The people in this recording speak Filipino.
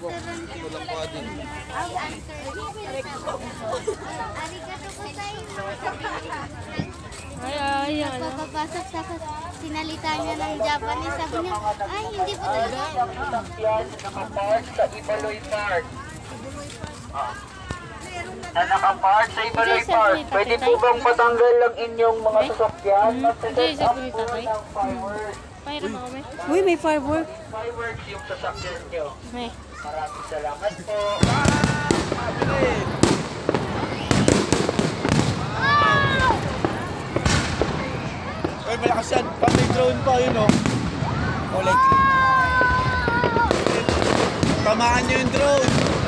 Walang pa din. Ay, Papapasok sa sinalita niya ng Japanese. Sabi niya, ay, hindi po talaga. Sasakyan nakapark sa Ibaloy Park. Na nakapark sa Ibaloy Park. Pwede po bang patanggal lang inyong mga sasakyan? Mag-set up po ng fireworks. Pairam ako, may. Uy, may firework. Fireworks yung sasakyan nyo. May. Maraming salamat po. Ay, malakas yan. Pati drone pa yun, oh. Oh, like. Tamaan nyo yung drone.